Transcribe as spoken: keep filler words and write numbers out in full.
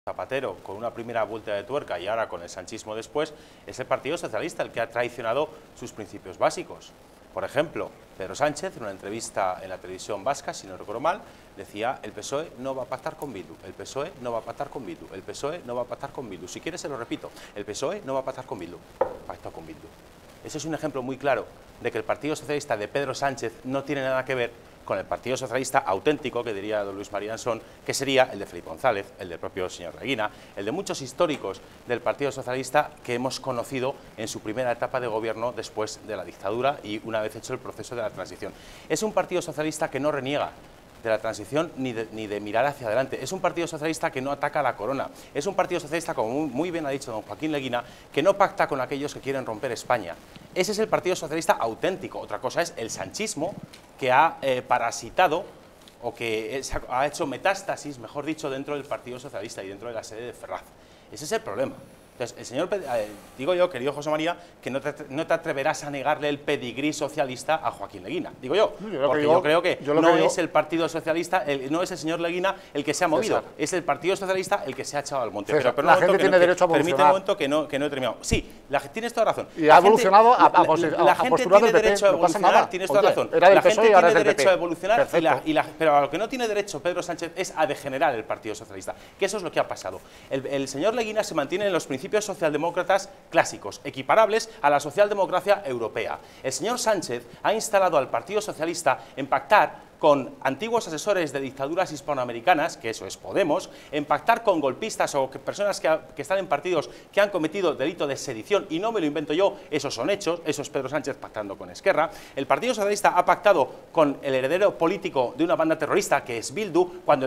Zapatero con una primera vuelta de tuerca y ahora con el sanchismo después, es el Partido Socialista el que ha traicionado sus principios básicos. Por ejemplo, Pedro Sánchez, en una entrevista en la televisión vasca, si no recuerdo mal, decía: el P S O E no va a pactar con Bildu, el P S O E no va a pactar con Bildu, el P S O E no va a pactar con Bildu. Si quieres se lo repito, el P S O E no va a pactar con Bildu, pactó con Bildu. Ese es un ejemplo muy claro de que el Partido Socialista de Pedro Sánchez no tiene nada que ver con el Partido Socialista auténtico, que diría don Luis María Ansón, que sería el de Felipe González, el del propio señor Leguina, el de muchos históricos del Partido Socialista que hemos conocido en su primera etapa de gobierno después de la dictadura y una vez hecho el proceso de la transición. Es un Partido Socialista que no reniega de la transición ni de, ni de mirar hacia adelante. Es un Partido Socialista que no ataca a la corona. Es un Partido Socialista, como muy, muy bien ha dicho don Joaquín Leguina, que no pacta con aquellos que quieren romper España. Ese es el Partido Socialista auténtico. Otra cosa es el sanchismo, que ha eh, parasitado o que es, ha hecho metástasis, mejor dicho, dentro del Partido Socialista y dentro de la sede de Ferraz. Ese es el problema. Entonces, el señor, eh, digo yo, querido José María, que no te, no te atreverás a negarle el pedigrí socialista a Joaquín Leguina. Digo yo, yo porque que yo, yo creo que yo no que es yo... el Partido Socialista, el, no es el señor Leguina el que se ha movido, César. Es el Partido Socialista el que se ha echado al monte. César, pero, pero la no, gente tiene no, derecho a evolucionar. Permíteme un momento que no, que no he terminado. Sí, la, tienes toda razón. Y ha evolucionado gente, a, a, la, a, la a gente tiene derecho a evolucionar, tienes toda razón. La gente tiene derecho a evolucionar, y la, y la, pero a lo que no tiene derecho Pedro Sánchez es a degenerar el Partido Socialista, que eso es lo que ha pasado. El, el señor Leguina se mantiene en los principios socialdemócratas clásicos, equiparables a la socialdemocracia europea. El señor Sánchez ha instalado al Partido Socialista en pactar con antiguos asesores de dictaduras hispanoamericanas, que eso es Podemos, en pactar con golpistas o que personas que, que están en partidos que han cometido delito de sedición, y no me lo invento yo, esos son hechos, eso es Pedro Sánchez pactando con Esquerra. El Partido Socialista ha pactado con el heredero político de una banda terrorista, que es Bildu, cuando